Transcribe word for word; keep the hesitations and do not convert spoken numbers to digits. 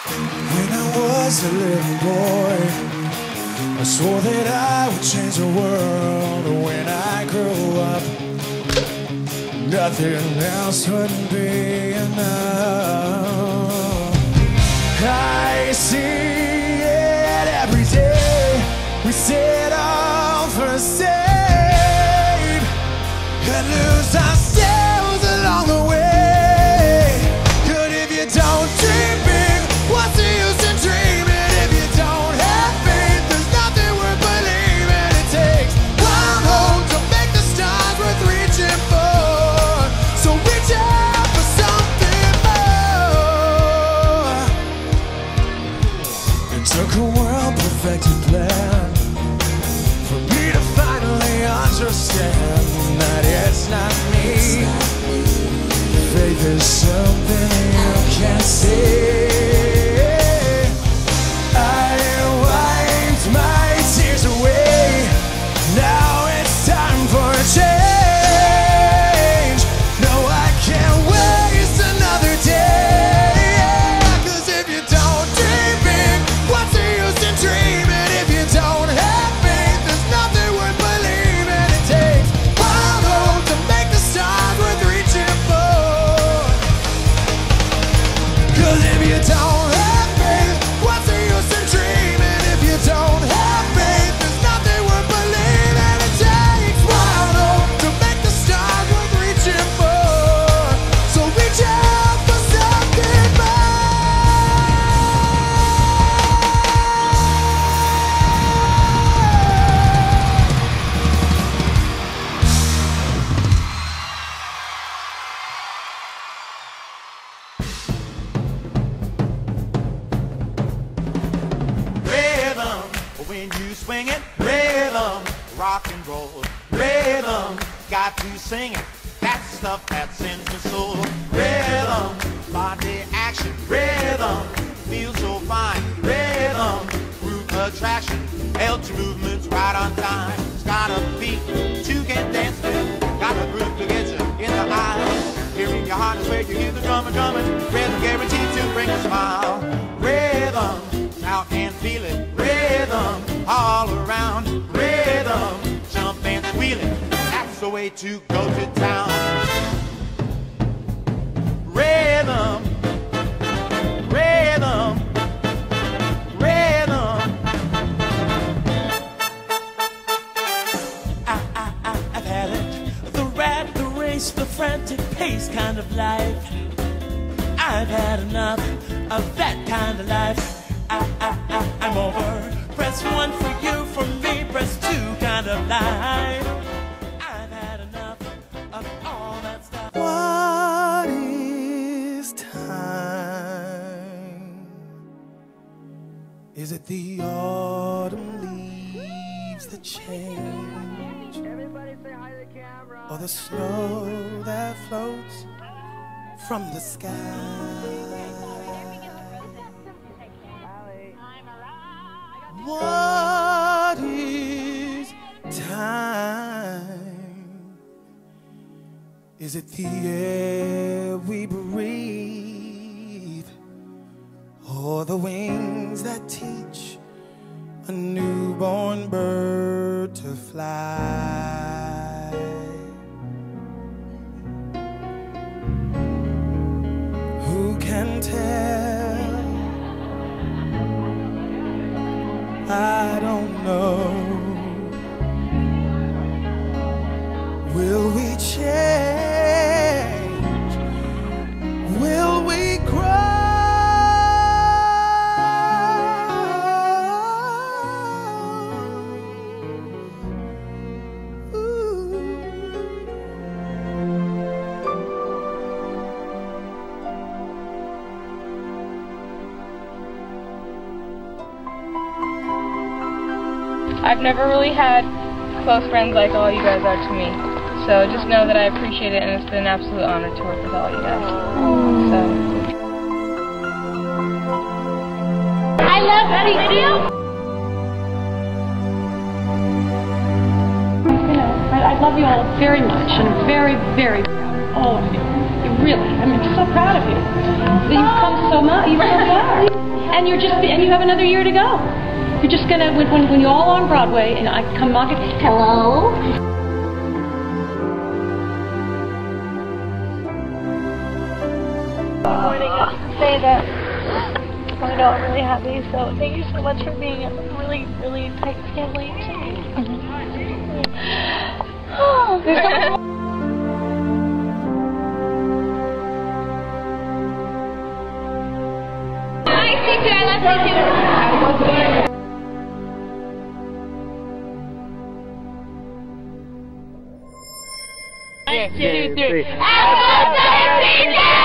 When I was a little boy, I swore that I would change the world. When I grew up, nothing else would be enough. I see it every day. We set off for a save and lose ourselves along the way. Good if you don't dream big, what's the use in dreaming? If you don't have faith, there's nothing worth believing. It takes one hope to make the stars worth reaching for. So reach out for something more. It took a world-perfected plan for me to finally understand that it's not me. Faith is something you can't see. I wiped my tears away. Now it's time for a change. No, I can't waste another day. 'Cause if you don't dream big, what's the use in dreaming? If you don't have faith, there's nothing worth believing. It takes one hope to make the stars worth reaching for. 'Cause if you don't have faith, what's the use in dreaming? If you don't have faith, there's nothing worth believing. It takes one hope to make the stars worth reaching for. So reach out for something Rhythm, when you swing it, rhythm, rock and roll, rhythm, got to sing it, that's stuff that sends the soul. Rhythm, body action, rhythm, feels so fine, rhythm, group attraction, held to movements right on time. It's got a beat that you can dance with, got a groove to get you in the aisle. Hearing your heart is where you hear the drummer drumming, rhythm guaranteed to bring a smile. Rhythm, out and feel it, rhythm, all around, rhythm, jump and squeal it, that's the way to go to town. Rhythm, rhythm, rhythm. I, I, I, I've had it, the rat, the race, the frantic pace kind of life. I've had enough of that kind of life. I, I, I, I'm over. Press one for you, for me, press two kind of life. I've had enough of all that stuff. What is time? Is it the autumn leaves that change? Everybody say hi to the camera. Or the snow that floats from the sky? What is time? Is it the air we breathe, or the wings that teach a newborn bird to fly? Who can tell? I don't know. Will we change? Will we grow? I've never really had close friends like all you guys are to me. So just know that I appreciate it, and it's been an absolute honor to work with all you guys. So. I love video. You know, I, I love you all very much, and very, very proud of all of you. You really. I'm so proud of you. You've come so much. You've so far, and you're just and you have another year to go. You're just gonna when when, when you're all on Broadway and I come knocking. Hello. Morning, I say that I know I'm really happy, so thank you so much for being a really, really tight family to me. I see too, I love you too. One, two, three.